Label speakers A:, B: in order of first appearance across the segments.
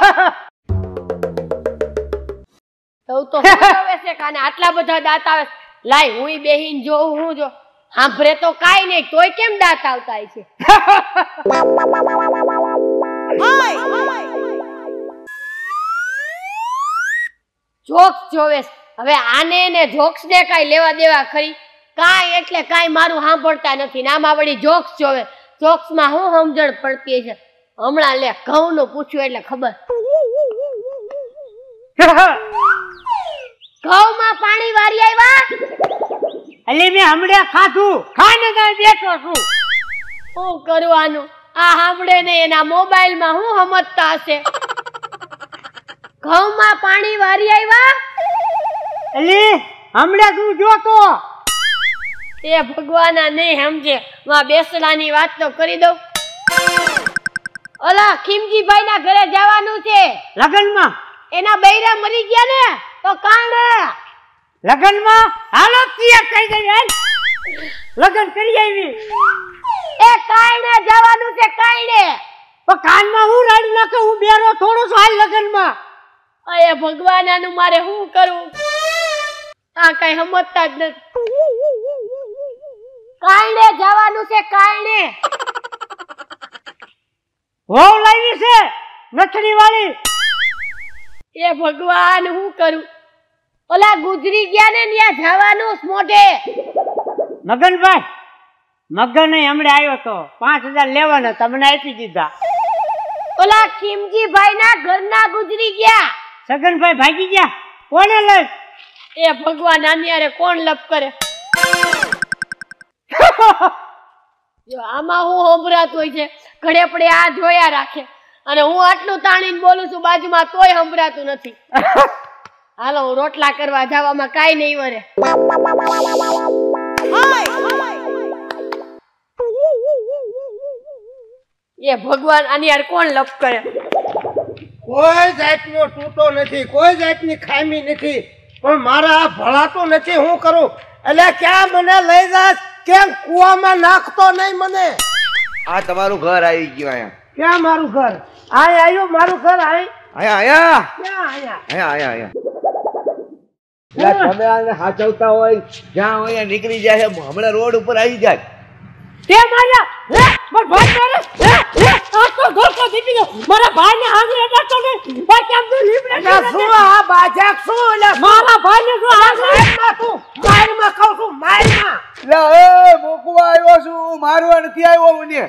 A: તો આવે છે કાને આટલા બધા દાંત આવે લાય હુંય બેહીન જોઉં હું જો સાંભળે તો કાઈ નહીં તોય કેમ દાંત આવતા છે જોક્સ જોવે હવે આને ને જોક્સ ને કાઈ લેવા દેવા ખરી કાઈ એટલે કાઈ મારું સાંભળતા નથી નામાં વળી જોક્સ જોવે જોક્સ માં હું સમજણ પડતી છે હમણાં લે ઘઉં નું પૂછ્યું એટલે ખબર ઘઉં માં પાણી વારી આવ્યા
B: અલી મે હમણાં ખાધું ખાને કાઈ બેઠો છું
A: શું કરવાનું આ સાંભળે ને એના મોબાઈલ માં હું સમજતા હશે ઘઉં માં પાણી વારી આવ્યા
B: અલી હમણાં તું જોતો
A: એ ભગવાના નહીં સમજે માં બેસડાની વાત તો કરી દઉં ઓલા ખીમજીભાઈ ના ઘરે જવાનું છે
B: લગનમાં
A: એના બૈરા મરી ગયા ને તો કાણે
B: લગનમાં હાલો તૈયાર થઈ ગઈ હાલ લગન કરી આવી
A: એ કાણે જવાનું છે કાણે
B: તો કાનમાં હું રાડી નાખે હું બેરો થોડો છો હાલ લગનમાં
A: અરે ભગવાનાનું મારે શું કરવું આ કઈ સમજતા જ નથી કાણે જવાનું છે કાણે
B: હોવ લાવી છે નથડી વાળી
A: એ ભગવાન હું કરું ઓલા ગુજરી ગયા ને ત્યાં જવાનું મોઢે
B: મગનભાઈ મગન હમણે આવ્યો તો 5000 લેવાના તમને આપી દીધા
A: ઓલા ખીમજીભાઈ ના ઘરના ગુજરી ગયા
B: સગનભાઈ ભાગી ગયા કોને લઈ
A: એ ભગવાન આની કોણ લપ કરે જો આમાં હું સંભળાતું હોય છે ઘડે પડે આ જોયા રાખે અને હું આટલું તાણીને બોલું છું બાજુમાં તોય સંભળાતું નથી હાલો હું રોટલા કરવા જવામાં કાઈ નહીં વરે એ ભગવાન આની યાર કોણ લપ કરે
C: કોઈ જાતનો તૂટો નથી કોઈ જાતની ખામી નથી પણ મારા આ ભળાતો નથી હું કરું એટલે ક્યાં મને લઈ જાસ કેમ કુવામાં નાખતો નહીં મને
D: આ તમારું ઘર આવી ગયું અહીંયા
C: ક્યાં મારું ઘર આ આવ્યું મારું ઘર
D: આયા આયા
C: ક્યાં આયા
D: આયા આયા તમે આને હાચવતા હોય જ્યાં હોય નીકળી જાય હમણાં રોડ ઉપર આવી જાય
B: તે મારા લે મારા ભાઈ મારે લે આ તો ધોકો દીપી દો મારા ભાઈને આંગળી અડાતો ને ભાઈ કેમ તું લીપડે
C: શું આ બાજાક શું એટલે
B: મારા ભાઈને શું આંગળી
C: તું મારમાં કહું છું મારમાં
D: લે એ મોકવા આવ્યો છું મારવા નથી આવ્યો મને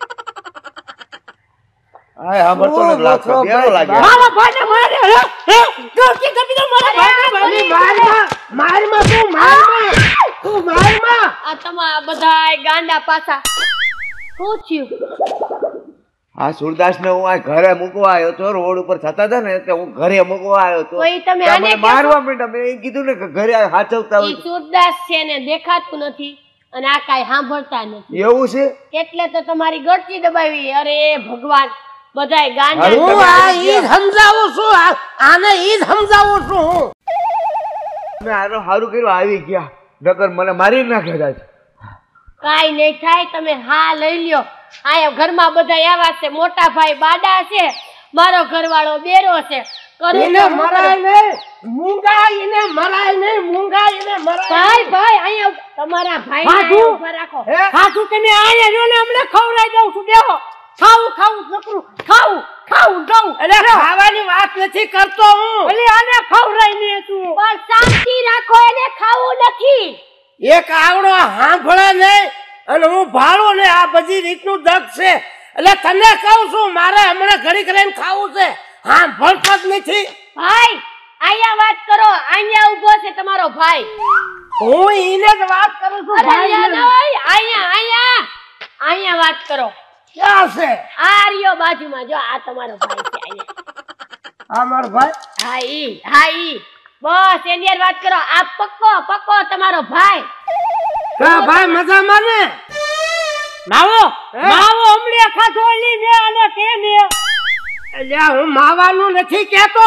D: આય સાંભળતો ને લાગતો બેરો લાગે
B: મારા ભાઈને મારે હે ધોકી દીપી દો મારા ભાઈને
C: મારમાં તું મારમાં
A: આ તમારા બધાય ગાંડા પાછા શું થયું
D: આ સુરદાસ ને હું આ ઘરે મૂકવા આવ્યો તો રોડ ઉપર થતા હતા ને એટલે હું ઘરે મૂકવા આવ્યો તો
A: કોઈ તમે આને
D: મારવા માંડ્યા મેં કીધું ને કે ઘરે હાચવતા હોય
A: સુરદાસ છે ને દેખાતું નથી અને આ કાઈ સાંભળતા નથી
D: એવું છે
A: એટલે તો તમારી ગળચી દબાવી અરે ભગવાન બધાય ગાંડા
C: હું આ ઈ સમજાવું છું આને ઈ સમજાવું છું હું
D: મેં આનો સારું કર્યું આવી ગયા નકર મને મારી નાખે છે
A: કાઈ નહીં થાય તમે હા લઈ લ્યો આયા ઘરમાં બધા આવા છે મોટા ભાઈ બાડા છે મારો ઘરવાળો બેરો છે
C: એને મરાય નહીં મૂંગા એને મરાય નહીં મૂંગા એને મરાય
A: ભાઈ ભાઈ આયા તમારા ભાઈને ઉભા રાખો
B: ખાધું તમે આયા જો ને હમણે ખવરાઈ દઉં છું બેહો ખાવું નકરું ખાવું દઉં
C: અરે ખાવાની વાત નથી કરતો હું
B: ઓલી આને ખવરાઈ ને તું
A: પણ શાંતિ રાખો એને ખાવું નથી
C: એક આવડો સાંભળે નહીં અને હું ભાળું ને આ બધી રીતનું દગ છે એટલે તને કહું છું મારે હમણાં ઘડી કરીને ખાવું છે સાંભળતો જ નથી
A: ભાઈ આયા વાત કરો આયા ઊભો છે તમારો ભાઈ
C: હું ઈને જ વાત કરું છું
A: અરે નહીં આયા વાત કરો
C: ક્યાં છે
A: આ રહ્યો બાજુમાં જો આ તમારો ભાઈ છે આયા
C: આ મારો ભાઈ
A: હા ઈ બસ એની વાત કરો આ પક્કો તમારો ભાઈ
C: કા ભાઈ મજામાં ને
B: માવો હમણે ખાધો લી ને અને તે ને
C: એટલે હું માવાનું નથી કહેતો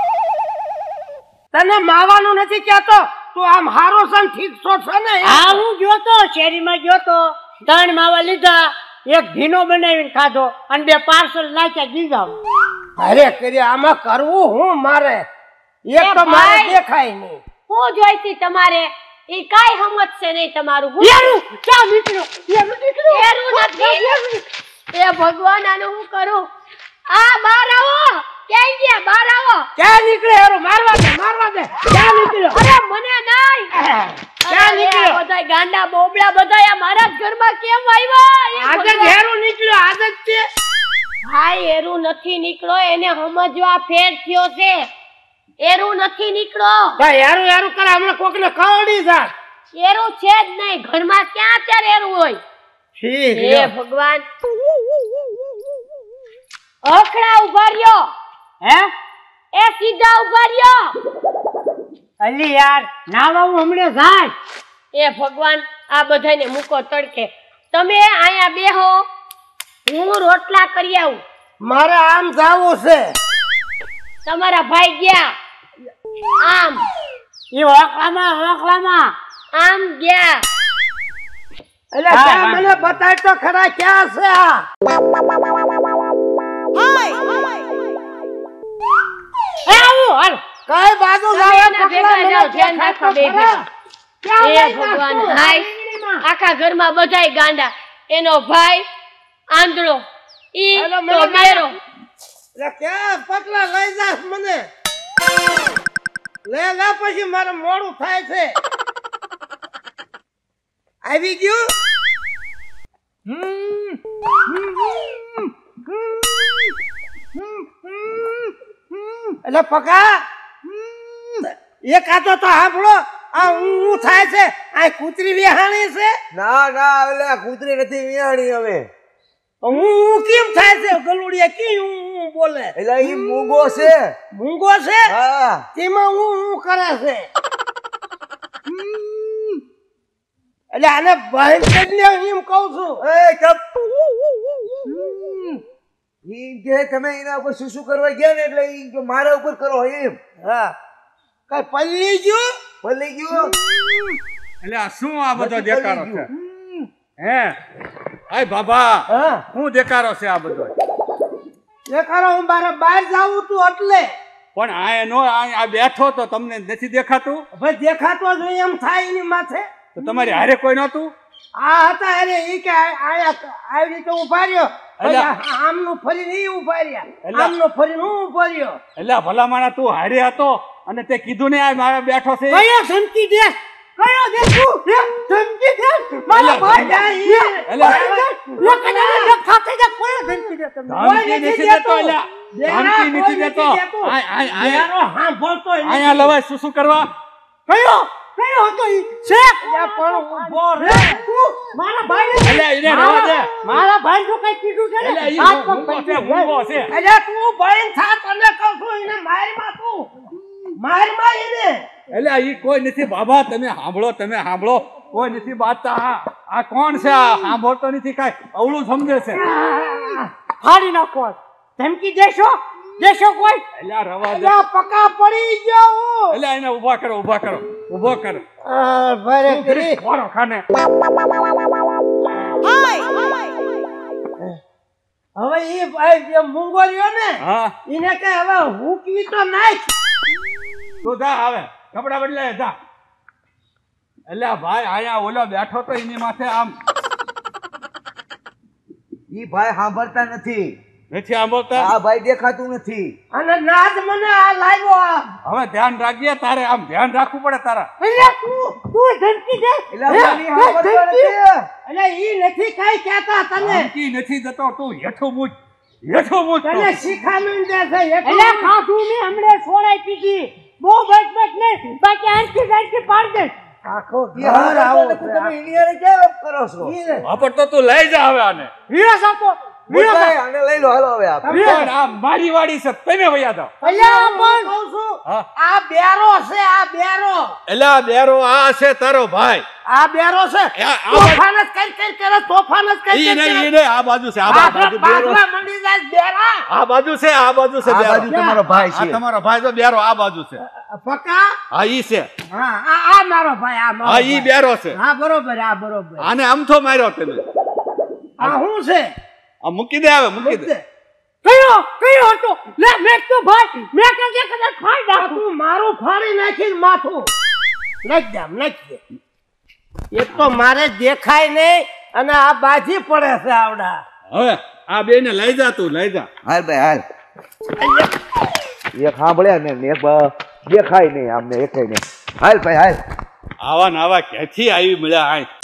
C: તને માવાનું નથી કહેતો તું આમ હારો સન ઠીક છો ને
B: હા હું જોતો શેરીમાં જોતો 3 માવા લીધા એક ઘીનો બનાવીને ખાધો અને 2 પાર્સલ નાખ્યા દીધા
C: અરે કરી આમાં કરવું હું મારે એક તો મારે દેખાય નહીં
A: હું જોઈતી તમારે ઈ કાઈ સમજશે નહીં તમારું
B: એરું ક્યાં નીકળ્યો
A: એરું નથી એ ભગવાન આનું હું કરું આ બહાર આવો ક્યાં ગયા બહાર આવો
B: ક્યાં નીકળે એરું મારવા દે ક્યાં નીકળ્યો
A: અરે મને નહીં
B: ક્યાં નીકળ્યો
A: બધાય ગાંડા બોબડા બધાય મારા જ ઘરમાં કેમ આવ્યા
B: આજે એરું નીકળ્યો આજે જ છે
A: ભાઈ એરું નથી નીકળો એને સમજવા ફેર થયો છે એરું નથી નીકળો
B: ભાઈ એરું કરે હમણાં કોકને કવડી જા
A: એરું છે જ નહીં ઘરમાં ક્યાં અત્યારે એરું હોય હે ભગવાન અખડા ઉભા રહ્યો
B: હે
A: એ સીધા ઉભા રહ્યો
B: અલી યાર નાવા હું હમણે જાય
A: એ ભગવાન આ બધાને મૂકો તડકે તમે આયા બેહો હું રોટલા કરી આવું
C: મારે આમ જાવું છે
A: તમારા ભાઈ ગયા આમ
B: ઈ ઓખલામાં
A: આમ ગયા
C: એટલે ક્યાં મને બતાય તો ખરા ક્યાં છે આ
B: એ આવું હાલ
C: કઈ બાજુ જાવે
A: ભેગા જાઓ ધ્યાન રાખો બે ભેગા એ ભગવાન હાય આખા ઘરમાં બધાય ગાંડા એનો ભાઈ આંધળો ઈ તો મેરો
C: એટલે ક્યાં પકલા લઈ જાસ મને લે પછી મારે મોડું થાય છે આવી ગયું એટલે પકા એક આતો તો સાંભળો આ હું થાય છે આ કૂતરી વિહાણી છે
D: ના ના એટલે કૂતરી નથી વિયાણી હવે
C: હું કેમ થાય છે ગલુડિયા કે હું બોલે
D: એટલે ઈ મૂંગો છે
C: હા તેમાં હું કરે છે એટલે આને બંધ ને એમ કહું છું
D: એ ચપ ઈ કે તમે એના ઉપર શું કરવા ગયા ને એટલે ઈ કે મારા ઉપર કરો એમ
C: હા કઈ પલ્લી ગયું
E: એટલે આ શું આ બધો દેખાડો છે હે આય બાબા
C: હા
E: હું દેખાડો છે આ બધો
C: દેખાડો હું મારે બહાર જાવું તું એટલે
E: પણ આ નો આ બેઠો તો તમને નથી દેખાતું
C: ભાઈ દેખાતો જ એમ થાય એની માથે
E: તો તમારી હારે કોઈ નહોતું
C: આ હતા અરે ઈ કે આયા આવી રીતે ઉભા રહ્યો આમનું ફરીને ઈ ઉભા રહ્યા આમનું ફરીને હું ઉભો રહ્યો
E: એટલે ભલા માણા તું હારે હતો અને તે કીધું ને આ મારા બેઠો છે
B: કયો ધમકી દે તું ધમકી દે મારા ભાઈ ધમકી દે
E: ધમકી નથી દેતો ધમકી નથી દેતો અહીંયા લવાય શું કરવા
B: કયો હતો ઈ છે
C: પણ ઉભો રે
B: મારા ભાઈ
E: એટલે એને રહેવા દે
B: મારા ભાઈ જો કઈ કીધું છે ને
E: મૂંગો છે
C: એટલે તું ભાઈ થા તને કહું છું એને માર એને
E: એટલે ઈ કોઈ નથી બાબા તમે સાંભળો કોઈ નથી બાતતા આ કોણ છે આ સાંભળતો નથી કાઈ અવળું સમજે છે
B: ફાડી નાખો ધમકી દેશો કોઈ
E: એટલે રવા દે
C: પકા પડી ગયો
E: એટલે એને ઊભો કરો
C: ભરે કરી
E: ફોરો ખાને
C: હવે ઈ ભાઈ જે મૂંગો રહ્યો ને
E: હા
C: એને કે હવે હુકવી તો નાખ
E: તું જા આવે કપડા બદલાય જા એટલે ભાઈ આયા ઓલો બેઠો તો એની માથે આમ
D: ઈ ભાઈ સાંભળતા નથી
E: સાંભળતા
D: આ ભાઈ દેખાતું નથી
C: અને નાદ મને આ લાગ્યો
E: હવે ધ્યાન રાખજે તારે આમ ધ્યાન રાખવું પડે તારા
B: એટલે તું ધમકી દે
C: એટલે ઈ નથી કઈ કહેતા તને
E: ધમકી નથી દેતો તું હેઠો મૂજ
C: તને શીખામણ દે છે
B: એટલે ખાધું ને હમણે છોડાઈ પીધી બહુ બચ નહીં બાકી આંખી પાડ દે
C: આખો
D: ઘર આવો તમે ઇન્ડિયાને કેમ કરો છો
E: વાપર તો તું લઈ જા હવે આને
B: વિરસ આપો
D: ભાઈ આને લઈ લો હાલો હવે આપ
E: પણ આ મારી વાડી છે તમે વયા જાઓ
C: અલ્યા પણ કહું છું આ બેરો છે આ બેરો
E: એટલે આ બેરો આ છે તારો ભાઈ
C: આ બેરો છે તોફાન જ કરે તોફાન જ કરી
E: ઈ નહીં આ બાજુ છે આ બાજુ
C: બાજરા મંડી જાય બેરા
E: આ બાજુ છે બેરો
D: તમારો ભાઈ
E: આ
D: છે
E: તમારો ભાઈ તો બેરો આ બાજુ છે
C: પકા
E: હા ઈ છે
C: હા આ મારો ભાઈ
E: હા ઈ બેરો છે
C: હા બરોબર
E: આને આમથો માર્યો તમે
C: આ હું છે
E: આ મૂકી દે હવે મૂકી દે
B: કયો હતો લે મેં તો ભાઈ મેં કદે કદાચ ફાડી નાખું
C: તું મારું ફાડી નાખી માથું નાખ દે એક તો મારે દેખાય નહીં અને આ બાજી પડે છે આવડા
E: હવે આ બેને લઈ જા તું લઈ જા
D: હાલ ભાઈ હાલ એક સાંભળ્યા ને એક દેખાય નહીં આમને એકે નહીં હાલ ભાઈ હાલ
E: આવા ને આવા ક્યાંથી આવી મળ્યા આ